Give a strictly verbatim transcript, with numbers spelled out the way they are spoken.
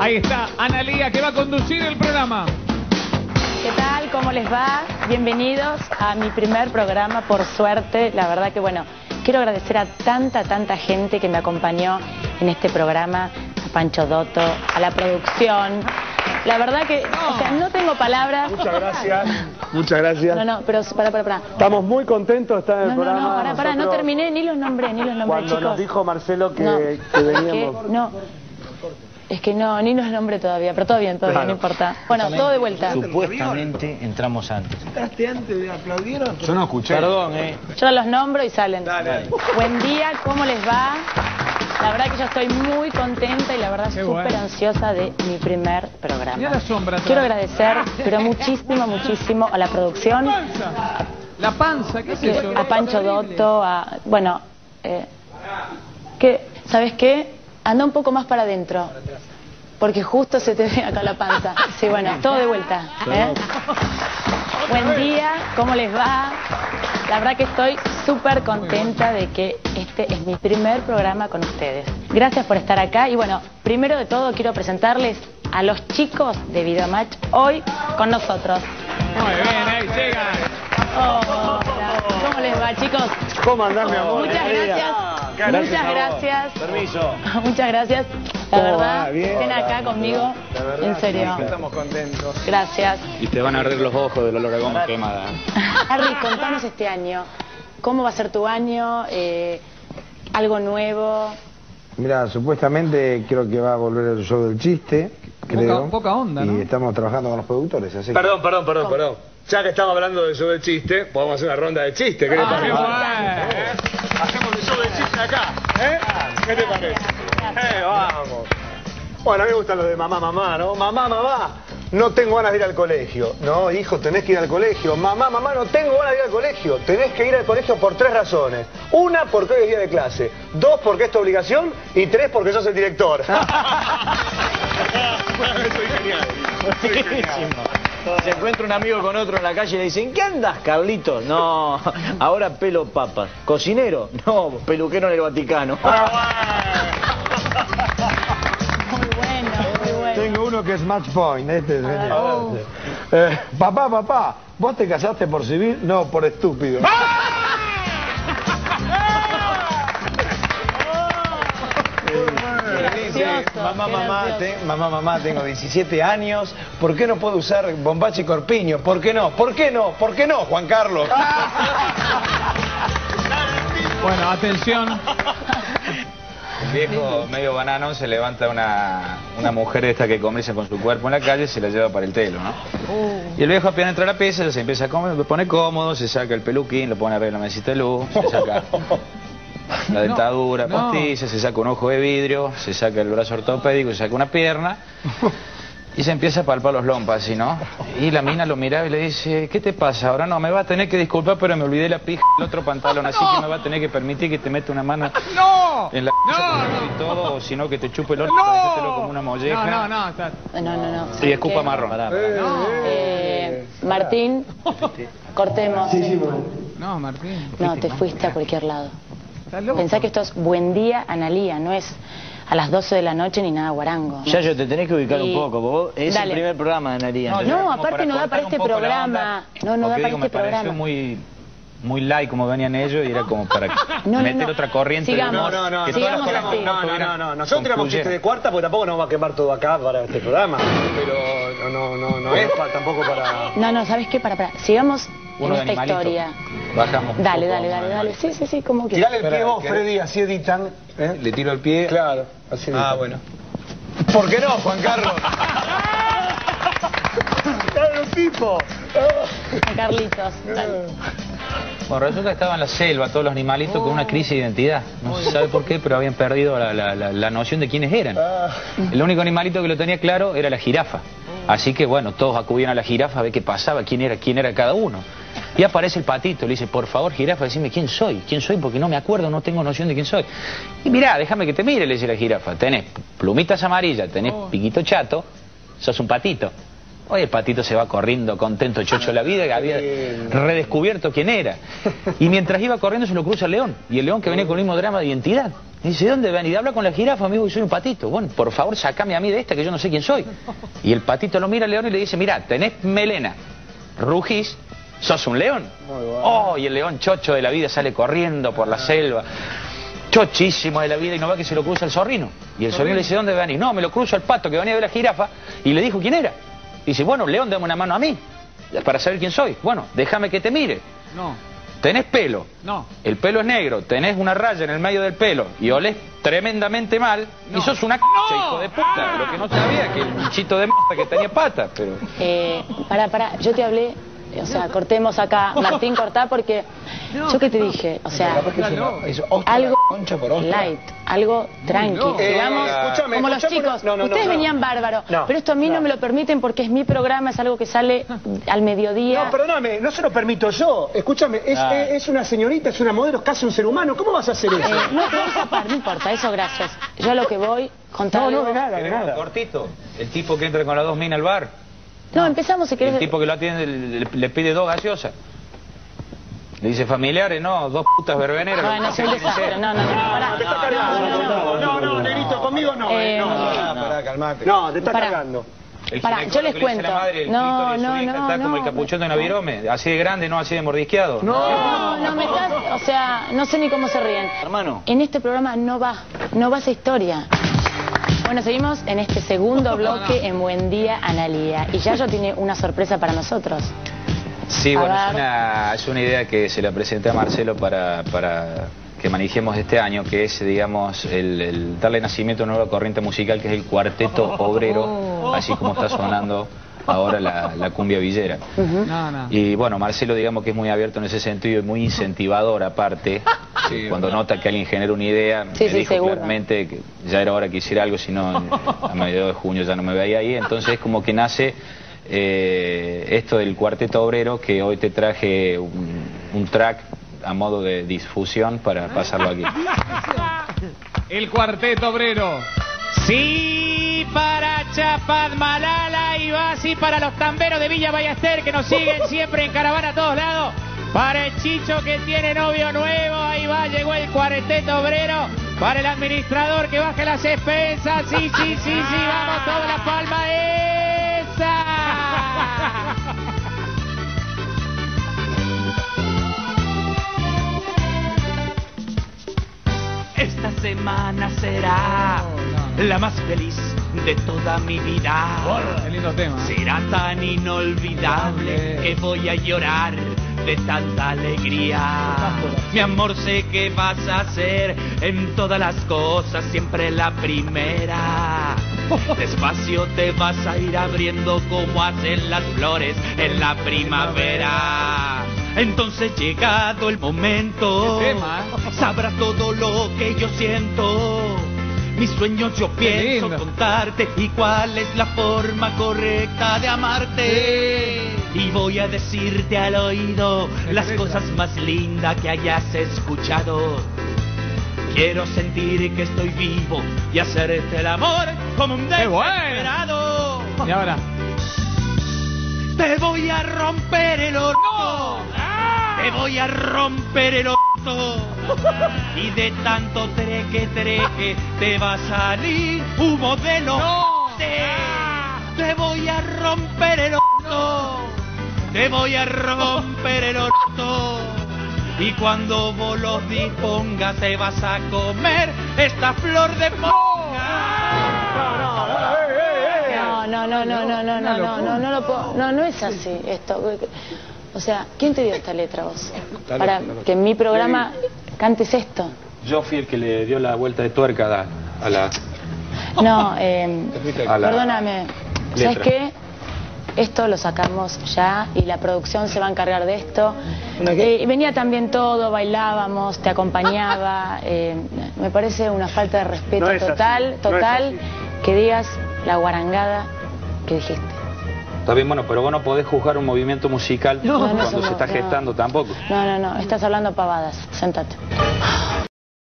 Ahí está Analía, que va a conducir el programa. ¿Qué tal? ¿Cómo les va? Bienvenidos a mi primer programa, por suerte. La verdad que, bueno, quiero agradecer a tanta, tanta gente que me acompañó en este programa. A Pancho Dotto, a la producción. La verdad que, o sea, no tengo palabras. Muchas gracias. Muchas gracias. No, no, pero pará, pará, pará. Estamos muy contentos de estar en el no, programa. No, no, pará, pará, no terminé, ni los nombré, ni los nombré, Cuando chicos. nos dijo Marcelo que, no, que veníamos... que, no. Es que no, ni los nombré todavía, pero todo bien, todo claro. bien, no importa. Bueno, todo de vuelta. Supuestamente entramos antes. ¿Entraste antes? ¿Aplaudieron? Yo no escuché. Perdón, eh. Yo los nombro y salen. Dale, dale. Buen día, ¿cómo les va? La verdad que yo estoy muy contenta y la verdad súper bueno. ansiosa de mi primer programa. Mira la sombra atrás. Quiero agradecer, pero muchísimo, muchísimo a la producción. La panza, la panza, ¿qué es eso? A Pancho Dotto, a... Bueno, eh, que, ¿sabes qué? Anda un poco más para adentro. Porque justo se te ve acá la panza. Sí, bueno, todo de vuelta. ¿eh? Buen día, ¿cómo les va? La verdad que estoy súper contenta de que este es mi primer programa con ustedes. Gracias por estar acá y bueno, primero de todo quiero presentarles a los chicos de Videomatch hoy con nosotros. Muy bien, ahí llegan. Hola, ¿cómo les va, chicos? ¿Cómo andás, mi amor? Muchas gracias. Gracias Muchas a vos. gracias. Permiso. Muchas gracias. La ¿Cómo verdad, va? Bien. estén acá conmigo. La verdad, En serio. sí, estamos contentos. Gracias. Y te van a arder los ojos del olor a goma quemada. Harry, contanos este año. ¿Cómo va a ser tu año? Eh, ¿Algo nuevo? Mira, supuestamente creo que va a volver el show del chiste, creo. Poca- poca onda, Y ¿no? estamos trabajando con los productores, así que... Perdón, perdón, perdón, perdón. Ya que estamos hablando del show del chiste, podemos hacer una ronda de chiste. ¿Qué te Ah, parece? qué bueno. ¿Eh? Hacemos el show del chiste acá. ¿Eh? ¿Qué te parece? Eh, vamos. Bueno, a mí me gustan los de mamá, mamá, ¿no? Mamá, mamá, no tengo ganas de ir al colegio. No, hijo, tenés que ir al colegio. Mamá, mamá, no tengo ganas de ir al colegio. Tenés que ir al colegio por tres razones. Una, porque hoy es día de clase. Dos, porque es tu obligación. Y tres, porque sos el director. Soy genial. Soy genial. Se encuentra un amigo con otro en la calle y le dicen, ¿qué andas, Carlitos? No, ahora pelo papas. ¿Cocinero? No, peluquero en el Vaticano. Muy bueno, muy bueno. Tengo uno que es match point, este es A ver. genial. Oh. Eh, papá, papá, ¿vos te casaste por civil? No, por estúpido. Gracioso, Mamá, qué mamá, gracioso. te- mamá, mamá, tengo diecisiete años. ¿Por qué no puedo usar bombacha y corpiño? ¿Por qué no? ¿Por qué no? ¿Por qué no, Juan Carlos? Bueno, atención. Un viejo medio banano se levanta una, una mujer esta que comercia con su cuerpo en la calle y se la lleva para el telo, ¿no? Y el viejo apenas entra a la pieza, se empieza a comer, lo pone cómodo, se saca el peluquín, lo pone arriba de la mesita de luz, se saca la dentadura, no. postiza, se saca un ojo de vidrio, se saca el brazo ortopédico, se saca una pierna y se empieza a palpar los lompas, así, ¿no? Y la mina lo miraba y le dice, ¿qué te pasa? Ahora no, me va a tener que disculpar, pero me olvidé la pija del otro pantalón, así que me va a tener que permitir que te meta una mano ¡No! en la No, y todo, o si no que te chupe el orto, ¡No! para hacértelo como una molleja. No, no, no. Está... No, no, no. Y escupa ¿Qué? marrón. Eh, Martín, cortemos. Sí, sí, bueno. No, Martín. No, te fuiste a cualquier lado. Estás loco. Pensá que esto es Buen Día, Analía, no es a las doce de la noche ni nada guarango. ¿no? Ya yo te tenés que ubicar Y- un poco, vos es Dale. el primer programa de Analía. No, No, como aparte para no da cortar para un este poco la programa. onda, No, no da porque para digo, este me pareció programa. muy, muy light como venían ellos y era como para No, no, meter no. otra corriente. de Sigamos. humor, No, no, no, que no, todas las sigamos cosas así. que no, no, estuvieran no, no. Nosotros tiramos concluyeran. chiste de cuarta porque tampoco nos va a quemar todo acá para este programa. Pero no, no, no es pa- tampoco para... No, no, ¿sabes qué? Para, para. Sigamos Uno de en esta animalito. historia. Bajamos. un Dale, poco, dale, dale, vamos a dale. Sí, sí, sí, como que. Tirale el pie Espera, vos, ¿qué? Freddy, así editan. ¿eh? Le tiro el pie. Claro, así editan. Ah, bueno. ¿Por qué no, Juan Carlos? ¡Claro, el tipo! A Carlitos. Dale. Bueno, resulta que estaban en la selva todos los animalitos con una crisis de identidad. No se sabe por qué, pero habían perdido la, la, la, la noción de quiénes eran. El único animalito que lo tenía claro era la jirafa. Así que bueno, todos acudían a la jirafa a ver qué pasaba, quién era, quién era cada uno. Y aparece el patito, le dice, por favor, jirafa, decime quién soy, quién soy, porque no me acuerdo, no tengo noción de quién soy. Y mirá, déjame que te mire, le dice la jirafa, tenés plumitas amarillas, tenés piquito chato, sos un patito. Hoy el patito se va corriendo contento, chocho de la vida, que había redescubierto quién era. Y mientras iba corriendo se lo cruza el león, y el león que venía con el mismo drama de identidad. Y dice, ¿de dónde ven? Y habla con la jirafa, amigo, y soy un patito. Bueno, por favor, sacame a mí de esta, que yo no sé quién soy. Y el patito lo mira al león y le dice, mirá, tenés melena, rugís, sos un león. Oh, y el león chocho de la vida sale corriendo por la selva. Chochísimo de la vida y no va que se lo cruza el zorrino. Y el zorrino le dice, ¿dónde venís? No, me lo cruzo al pato que venía de la jirafa y le dijo quién era. Y dice, bueno, león, dame una mano a mí para saber quién soy. Bueno, déjame que te mire. No. Tenés pelo. No. El pelo es negro, tenés una raya en el medio del pelo y olés tremendamente mal no. y sos una c***, hijo de puta. Lo que no sabía que el bichito de m*** que tenía patas, pero... Eh, pará, pará, yo te hablé, o sea, cortemos acá, Martín, cortá, porque yo que te dije, o sea, algo light, algo tranqui, no. eh, digamos, escúchame, como escúchame, los chicos, no, no, ustedes no, no. venían bárbaros, No, pero esto a mí no. no me lo permiten porque es mi programa, es algo que sale al mediodía. No, perdóname, no se lo permito yo. Escúchame, es, Ah. es, es una señorita, es una modelo, es casi un ser humano. ¿Cómo vas a hacer eso? Eh, no te vas a par, no importa, eso gracias. Yo a lo que voy, contar No, no, algo. de nada, de Queremos nada. cortito. El tipo que entra con las dos minas al bar. No, empezamos si querés. El tipo que lo atiende le, le pide dos gaseosas. Le dice familiares, no, dos putas verbeneras. Bueno, lo es que un tiene que desastre, ser. no, no, no, pará. Te está cargando. No, no, negrito, conmigo no. Eh, eh, no. Ah, pará, calmate. No, te está Pará. cargando. El Pará, ginecólogo yo les que le dice a cuento. la madre, el No, clítoris de su no, hija no, está como el no. capuchón de una virome, así de grande, no así de mordisqueado. No, no me estás, o sea, no sé ni cómo se ríen. Hermano. En este programa no va, no va esa historia. Bueno, seguimos en este segundo bloque en Buen Día, Analía. Y Yayo tiene una sorpresa para nosotros. Sí, A bueno, es ver. una, es una idea que se la presenté a Marcelo para, para que manejemos este año, que es, digamos, el, el darle nacimiento a una nueva corriente musical, que es el cuarteto obrero, así como está sonando ahora la, la cumbia villera. No, no. Y bueno, Marcelo, digamos que es muy abierto en ese sentido y muy incentivador aparte. Sí, Cuando verdad. nota que alguien genera una idea, Sí, me sí, dijo seguro. claramente que ya era hora que hiciera algo, si no en- a mediados de junio ya no me veía ahí. Entonces como que nace eh, esto del cuarteto obrero, que hoy te traje un, un track a modo de difusión para pasarlo aquí. El cuarteto obrero. Sí, para Chapadmalala y va así para los tamberos de Villa Ballester que nos siguen siempre en caravana a todos lados. Para el Chicho que tiene novio nuevo, ahí va, llegó el cuarteto obrero. Para el administrador que baje las expensas, sí, sí, sí, sí, vamos, toda la palma esa. Esta semana será la más feliz de toda mi vida. Qué lindo tema. Será tan inolvidable que voy a llorar de tanta alegría. Mi amor, sé que vas a ser en todas las cosas siempre la primera. Despacio te vas a ir abriendo como hacen las flores en la primavera. Entonces llegado el momento, Qué tema, ¿eh? sabrás todo lo que yo siento. Mis sueños yo Qué pienso lindo. contarte y cuál es la forma correcta de amarte. Y voy a decirte al oído las cosas más lindas que hayas escuchado. Quiero sentir que estoy vivo y hacerte el amor como un ¡Qué bueno! desesperado. Y ahora. Te voy a romper el orto. Te voy a romper el orto. Y de tanto treque, treque, te va a salir humo del ote. Te voy a romper el orto. Te voy a romper el orto. Y cuando vos los dispongas, te vas a comer esta flor de No, no, no, no, no, no, no, no, no, no lo puedo, no, no es así esto. O sea, ¿quién te dio esta letra vos? Para que en mi programa cantes esto. Yo fui el que le dio la vuelta de tuerca a la... A la, No, eh, a la- perdóname, ¿sabes letra. qué? Esto lo sacamos ya y la producción se va a encargar de esto. Eh, y venía también todo, bailábamos, te acompañaba. eh, me parece una falta de respeto No es así, total, no es total, así. que digas la guarangada que dijiste. Está bien, bueno, pero vos no podés juzgar un movimiento musical No, no cuando somos- se está no. gestando tampoco. No, no, no, estás hablando pavadas, sentate.